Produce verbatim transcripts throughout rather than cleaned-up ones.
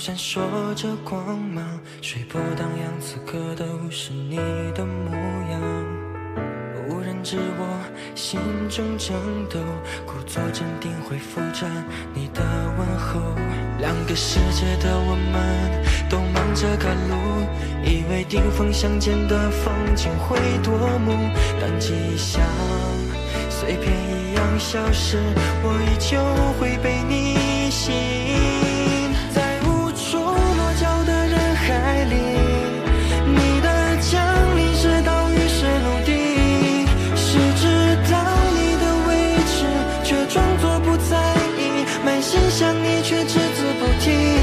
闪烁着光芒，水波荡漾，此刻都是你的模样。无人知我心中争斗，故作镇定回复着你的问候。两个世界的我们都忙着赶路，以为顶峰相见的风景会多幕，但记忆像碎片一样消失，我依旧会被你吸引。在无处落脚的人海里，你的降临是岛屿是陆地，是知道你的位置却装作不在意，满心想你却只字不提。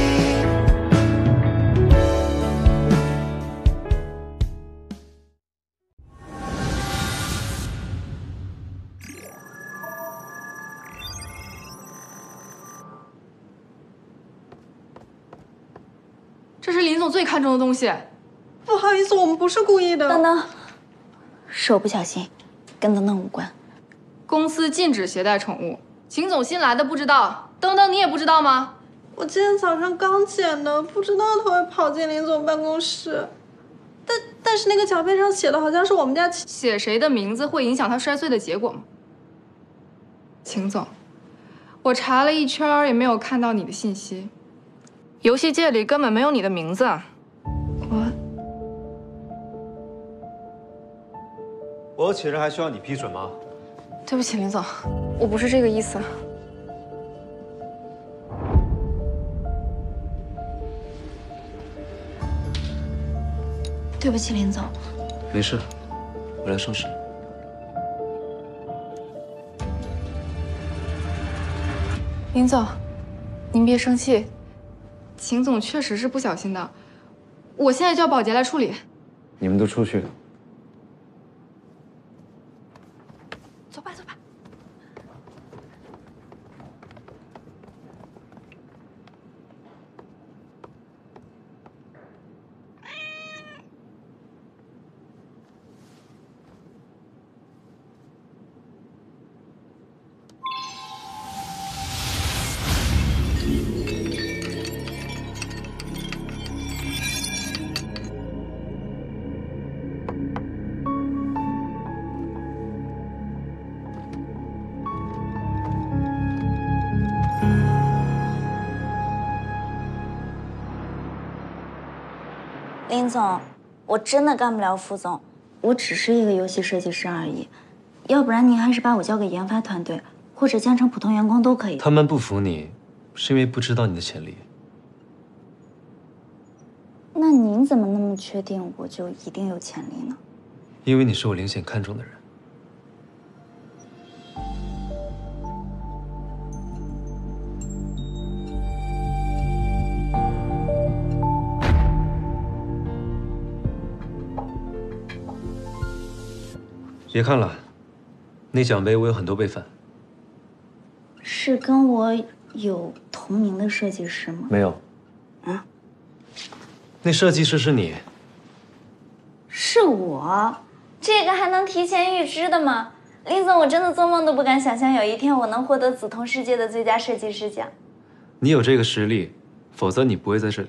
这是林总最看重的东西。 不好意思，我们不是故意的。 等等，是我不小心，跟等等无关。 公司禁止携带宠物，秦总新来的不知道，等等你也不知道吗？ 我今天早上刚捡的，不知道他会跑进林总办公室。但但是那个脚背上写的好像是我们家秦。 写谁的名字会影响他摔碎的结果吗？秦总，我查了一圈也没有看到你的信息。游戏界里根本没有你的名字。我我请人还需要你批准吗？ 对不起，林总，我不是这个意思。 对不起，林总。 没事，我来收拾。 林总，您别生气。秦总确实是不小心的，我现在叫保洁来处理。 你们都出去。 走吧，走吧。 林总，我真的干不了副总，我只是一个游戏设计师而已。要不然您还是把我交给研发团队，或者降成普通员工都可以。 他们不服你，是因为不知道你的潜力。 那您怎么那么确定我就一定有潜力呢？ 因为你是我林显看中的人。别看了，那奖杯我有很多备份。 是跟我有同名的设计师吗？ 没有。 啊？ 那设计师是你。 是我？这个还能提前预知的吗？林总，我真的做梦都不敢想象有一天我能获得紫铜世界的最佳设计师奖。 你有这个实力，否则你不会在这里。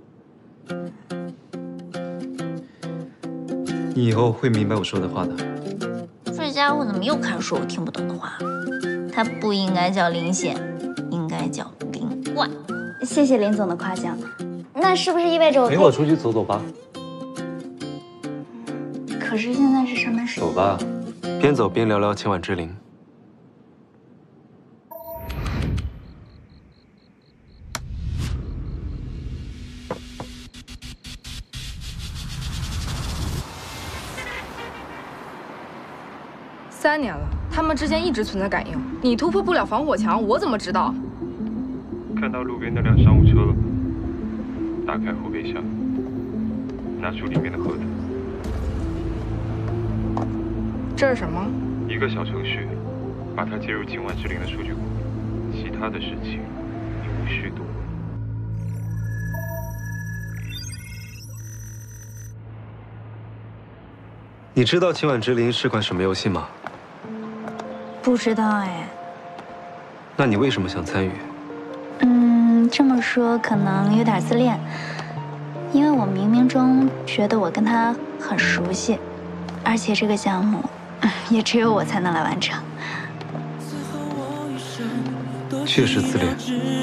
你以后会明白我说的话的。 这家伙怎么又开始说我听不懂的话？他不应该叫林显，应该叫林冠。谢谢林总的夸奖。那是不是意味着我陪我出去走走吧？ 可是现在是上班时间。 走吧，边走边聊聊秦婉之灵。 三年了，他们之间一直存在感应。你突破不了防火墙，我怎么知道？ 看到路边那辆商务车了吗？打开后备箱，拿出里面的盒子。 这是什么？ 一个小程序，把它接入秦婉之灵的数据库，其他的事情你无需多问。 你知道秦婉之灵是款什么游戏吗？ 不知道哎。 那你为什么想参与？ 嗯， 嗯，这么说可能有点自恋，因为我冥冥中觉得我跟他很熟悉，而且这个项目也只有我才能来完成。 确实自恋。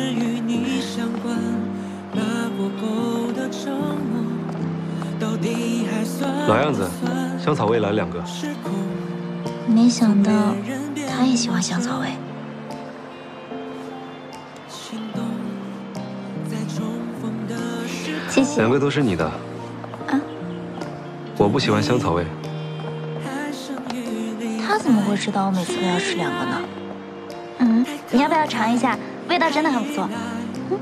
老样子，香草味来两个。 没想到他也喜欢香草味。谢谢。 两个都是你的。 啊？ 我不喜欢香草味。 他怎么会知道我每次都要吃两个呢？嗯，你要不要尝一下？味道真的很不错。嗯。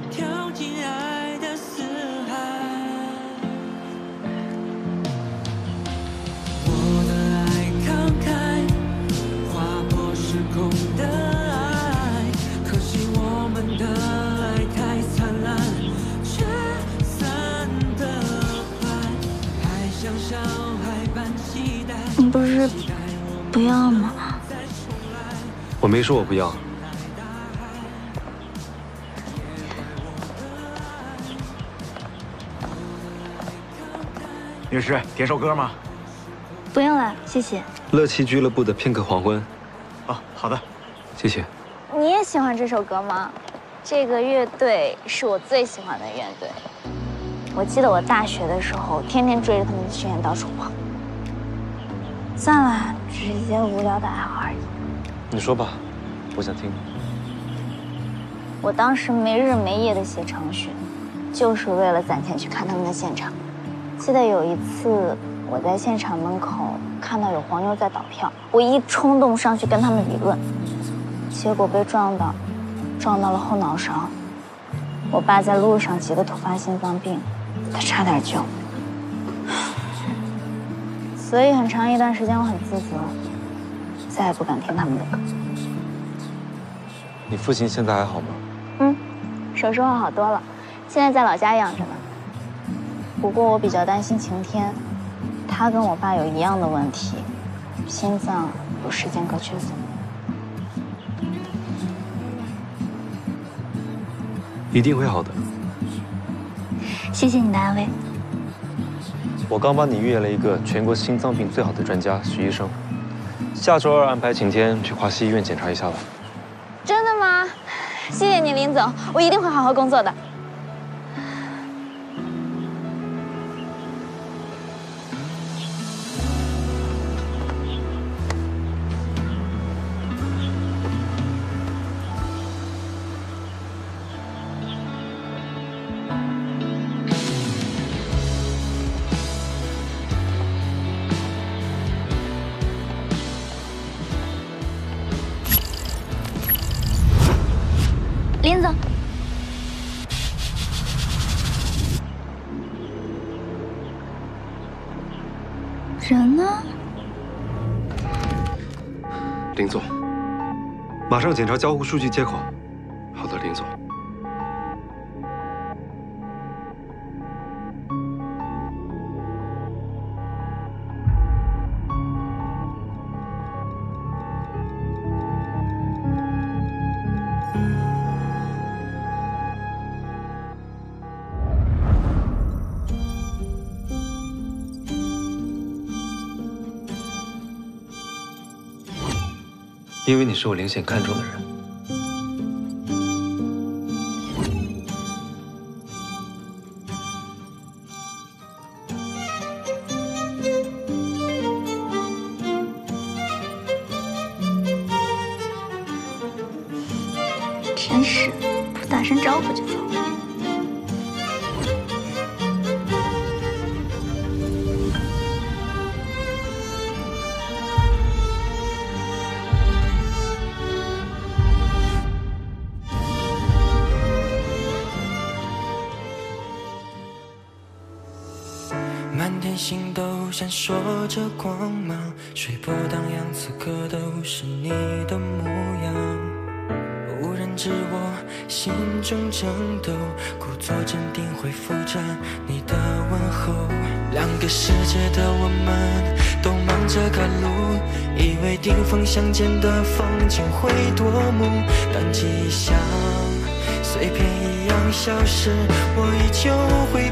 你不是不要吗？ 我没说我不要。 女士，点首歌吗？ 不用了，谢谢。 乐奇俱乐部的片刻黄昏。 哦，好的， 谢谢。 你也喜欢这首歌吗？这个乐队是我最喜欢的乐队。我记得我大学的时候，天天追着他们的巡演到处跑。算了，只是一些无聊的爱好而已。 你说吧，我想听。 我当时没日没夜的写程序，就是为了攒钱去看他们的现场。记得有一次，我在现场门口看到有黄牛在倒票，我一冲动上去跟他们理论，结果被撞到，撞到了后脑勺。我爸在路上急得突发心脏病，他差点救。所以很长一段时间我很自责，再也不敢听他们的歌。 你父亲现在还好吗？ 嗯，手术后好多了，现在在老家养着呢。不过我比较担心晴天，他跟我爸有一样的问题，心脏有时间隔缺损。 一定会好的。 谢谢你的安慰。 我刚帮你预约了一个全国心脏病最好的专家徐医生，下周二安排晴天去华西医院检查一下吧。 真的吗？谢谢你，林总，我一定会好好工作的。林总，人呢？ 林总，马上检查交互数据接口。好的，林总。因为你是我林显看中的人。 真是不打声招呼就走。 满天星斗闪烁着光芒，水波荡漾，此刻都是你的模样。无人知我心中争斗，故作镇定回复着你的问候。两个世界的我们都忙着赶路，以为顶峰相见的风景会多幕，当记忆像碎片一样当消失，我依旧会